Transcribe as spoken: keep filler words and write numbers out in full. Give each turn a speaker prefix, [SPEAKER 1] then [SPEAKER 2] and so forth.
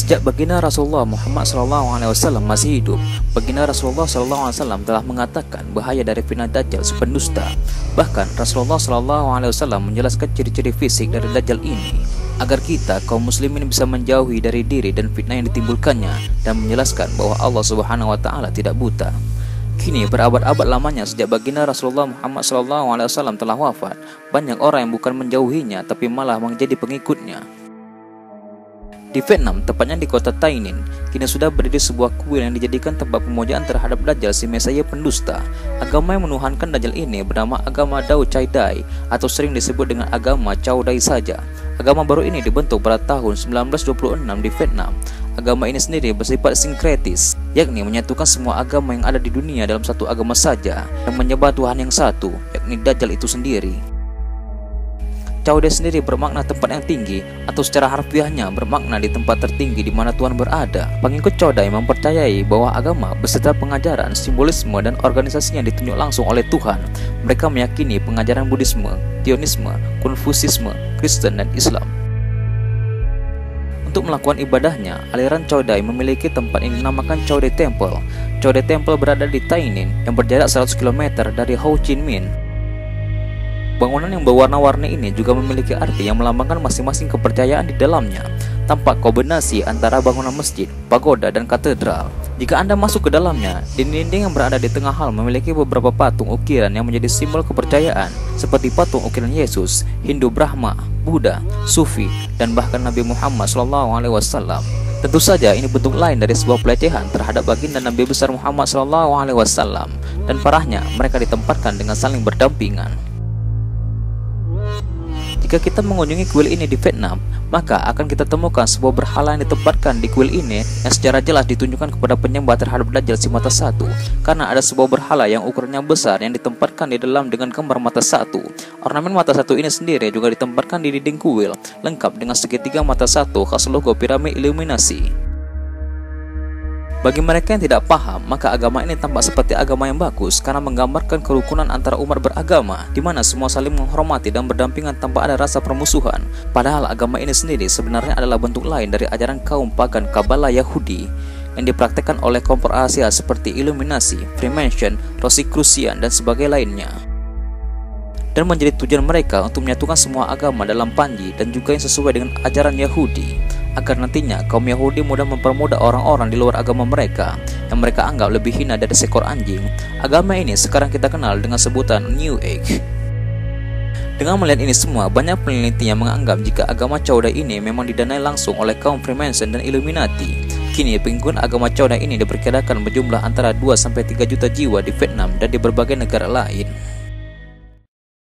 [SPEAKER 1] Sejak baginda Rasulullah Muhammad shallallahu alaihi wasallam masih hidup, baginda Rasulullah shallallahu alaihi wasallam telah mengatakan bahaya dari fitnah Dajjal si pendusta. Bahkan Rasulullah shallallahu alaihi wasallam menjelaskan ciri-ciri fisik dari Dajjal ini agar kita kaum muslimin bisa menjauhi dari diri dan fitnah yang ditimbulkannya, dan menjelaskan bahwa Allah Subhanahu wa taala tidak buta. Kini berabad-abad lamanya sejak baginda Rasulullah Muhammad shallallahu alaihi wasallam telah wafat, banyak orang yang bukan menjauhinya tapi malah menjadi pengikutnya. Di Vietnam, tepatnya di kota Tay Ninh, kini sudah berdiri sebuah kuil yang dijadikan tempat pemujaan terhadap Dajjal si Mesaya pendusta. Agama yang menuhankan Dajjal ini bernama agama Dao Chai Dai, atau sering disebut dengan agama Chow Dai saja. Agama baru ini dibentuk pada tahun sembilan belas dua puluh enam di Vietnam. Agama ini sendiri bersifat sinkretis, yakni menyatukan semua agama yang ada di dunia dalam satu agama saja, dan menyembah Tuhan yang satu, yakni Dajjal itu sendiri. Chow Dai sendiri bermakna tempat yang tinggi, atau secara harfiahnya bermakna di tempat tertinggi di mana Tuhan berada. Pengikut Chow Dai mempercayai bahwa agama beserta pengajaran, simbolisme, dan organisasinya ditunjuk langsung oleh Tuhan. Mereka meyakini pengajaran Buddhisme, Tionisme, Konfusisme, Kristen, dan Islam. Untuk melakukan ibadahnya, aliran Chow Dai memiliki tempat yang dinamakan Chow Dai Temple. Chow Dai Temple berada di Tay Ninh yang berjarak seratus kilometer dari Ho Chi Minh. Bangunan yang berwarna-warni ini juga memiliki arti yang melambangkan masing-masing kepercayaan di dalamnya. Tampak kombinasi antara bangunan masjid, pagoda, dan katedral. Jika Anda masuk ke dalamnya, dinding-dinding yang berada di tengah hal memiliki beberapa patung ukiran yang menjadi simbol kepercayaan, seperti patung ukiran Yesus, Hindu Brahma, Buddha, Sufi, dan bahkan Nabi Muhammad shallallahu alaihi wasallam. Tentu saja ini bentuk lain dari sebuah pelecehan terhadap baginda Nabi besar Muhammad shallallahu alaihi wasallam, dan parahnya mereka ditempatkan dengan saling berdampingan. Jika kita mengunjungi kuil ini di Vietnam, maka akan kita temukan sebuah berhala yang ditempatkan di kuil ini yang secara jelas ditunjukkan kepada penyembah terhadap Dajjal si mata satu, karena ada sebuah berhala yang ukurannya besar yang ditempatkan di dalam dengan gambar mata satu. Ornamen mata satu ini sendiri juga ditempatkan di dinding kuil, lengkap dengan segitiga mata satu khas logo piramid iluminasi. Bagi mereka yang tidak paham, maka agama ini tampak seperti agama yang bagus karena menggambarkan kerukunan antara umat beragama, di mana semua saling menghormati dan berdampingan tanpa ada rasa permusuhan. Padahal agama ini sendiri sebenarnya adalah bentuk lain dari ajaran kaum pagan Kabbalah Yahudi yang dipraktekkan oleh kelompok Asia seperti Illuminati, Freemason, Rosicrucian, dan sebagainya lainnya. Dan menjadi tujuan mereka untuk menyatukan semua agama dalam panji dan juga yang sesuai dengan ajaran Yahudi, agar nantinya kaum Yahudi mudah mempermudah orang-orang di luar agama mereka yang mereka anggap lebih hina dari seekor anjing. Agama ini sekarang kita kenal dengan sebutan New Age. Dengan melihat ini semua, banyak peneliti yang menganggap jika agama Chow Dai ini memang didanai langsung oleh kaum Freemason dan Illuminati. Kini pengikut agama Chow Dai ini diperkirakan berjumlah antara dua sampai tiga juta jiwa di Vietnam dan di berbagai negara lain.